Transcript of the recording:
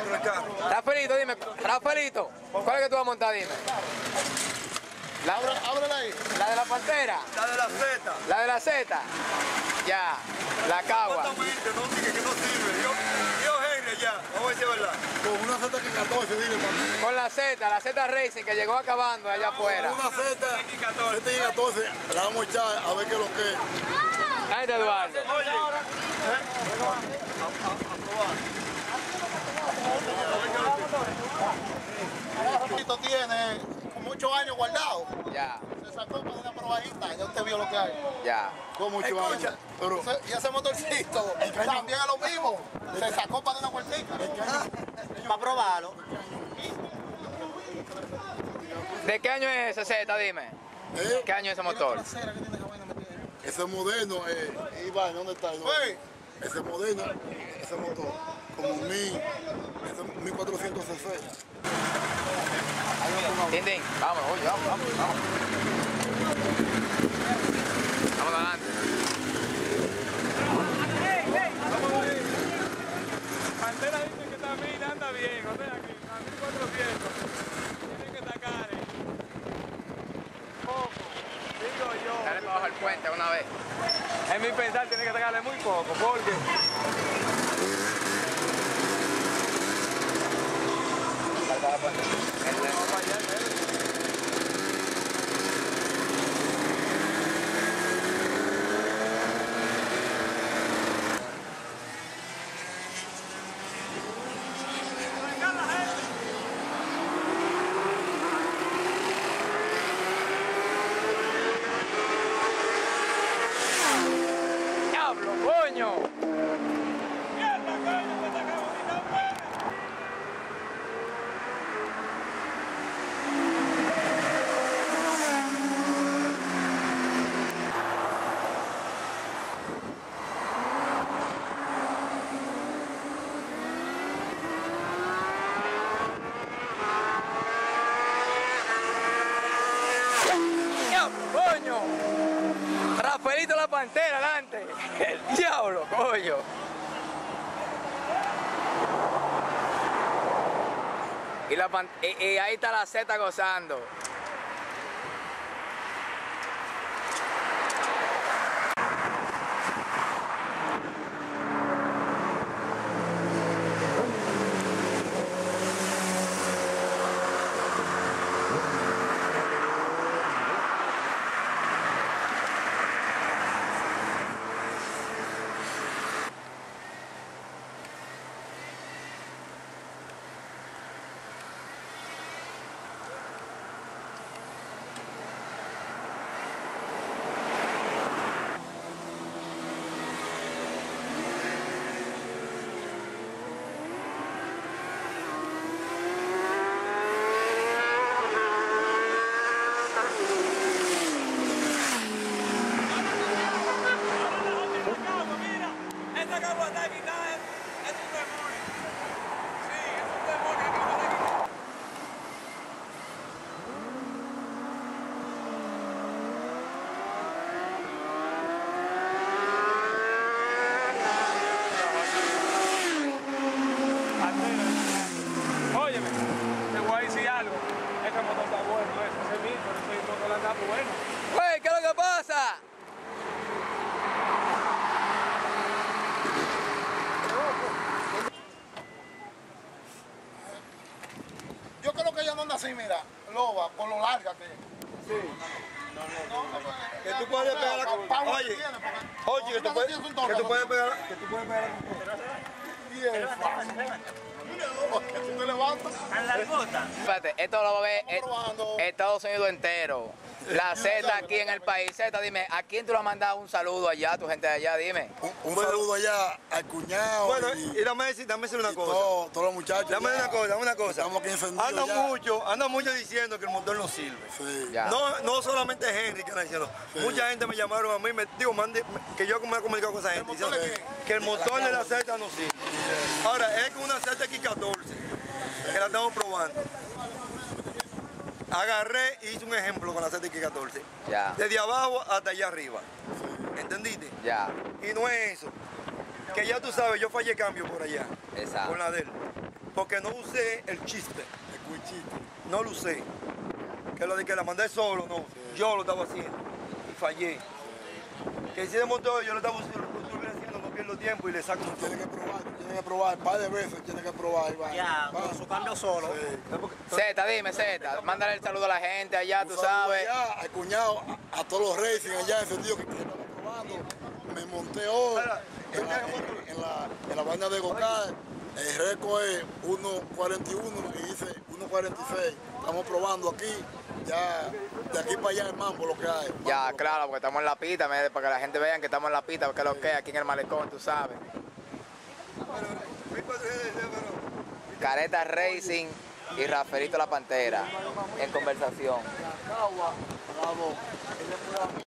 dentro del carro. Rafaelito, dime, Rafaelito, ¿cuál es que tú vas a montar? Dime. Ábrela ahí. ¿La de la Pantera? La de la Z. ¿La de la Z? Ya, la Cagua. Exactamente, no sigue, que no sirve. Yo Henry ya, vamos a ver si es verdad. Con una Z14, dile también. Con la Z Racing que llegó acabando allá afuera. Una Z14, la vamos a echar a ver qué es lo que es. Ahí está Eduardo. Oye, Esto tiene como 8 años guardado. Ya, Se sacó para una probadita, ya usted vio lo que hay. ya. Con mucho años. Pero y ese motorcito también es lo mismo. Se sacó para una vueltita. Para probarlo. ¿De qué año es ese Z? Dime. ¿Qué año es ese motor? Ese moderno, Iván, ¿dónde está? Ese moderno, ese motor, como 1400 cc. Tindín, vamos, oye, vamos. Vamos adelante. Pantera dice que también anda bien, o sea, que a 1400 tiene que sacar poco, digo yo. Dale para abajo el puente una vez. En mi pensar tiene que sacarle muy poco, porque ¡Diablo, coño! ¡Coño! Rafaelito la Pantera, adelante. El diablo, coño. Y ahí está la Z gozando. esta Cagua está quitada, es un demonio. Sí, es un demonio que va a quitar. Óyeme, te voy a decir algo. Este motor está bueno, ese mismo, ese motor anda bueno. ¡Güey, qué es lo que pasa! Yo creo que ella no anda así, mira, loba, por lo larga que es. Sí. Que tú puedes pegar la... Oye, que tú puedes pegar la... Que tú te levantas. Espérate, esto lo va a ver Estados Unidos entero. La Z aquí en el país. Z, dime, ¿a quién tú le has mandado un saludo allá, tu gente de allá? Dime. Un saludo allá al cuñado. Bueno, y dame decir una cosa. Todos los muchachos. Dame una cosa. Estamos aquí encendidos Anda mucho diciendo que el motor no sirve. Sí. Ya. No solamente Henry que está diciendo. Sí. Mucha gente me llamaron a mí, que yo me he comunicado con esa gente. Diciendo que el motor de la Z no sirve. Ahora, es con una ZX14 que la estamos probando. Agarré y hice un ejemplo con la ZX14. Ya. Desde abajo hasta allá arriba. ¿Entendiste? Ya. Y no es eso. Que ya tú sabes, yo fallé cambio por allá. Exacto. Con la de él. porque no usé el chiste. El cuichito. No lo usé. Que lo de que la mandé solo, no. Yo lo estaba haciendo y fallé. Que si de motor yo lo estaba haciendo, no pierdo tiempo y le saco un Tiene que probar un par de veces, tiene que probar. Iván. Ya, con su cambio solo. Zeta, dime, Zeta, mándale el saludo a la gente allá, tú Un saludo sabes. allá, al cuñado, a todos los racing allá, ese tío que estaba probando. Me monté hoy en la banda de Gocar. El récord es 1.41 y dice 1.46. Estamos probando aquí, ya de aquí para allá el mambo lo que hay. Ya, claro, porque estamos en la pista, para que la gente vea que estamos en la pista, porque es lo que es aquí en el malecón, tú sabes. Careta Racing y Rafaelito La Pantera en conversación. Bravo.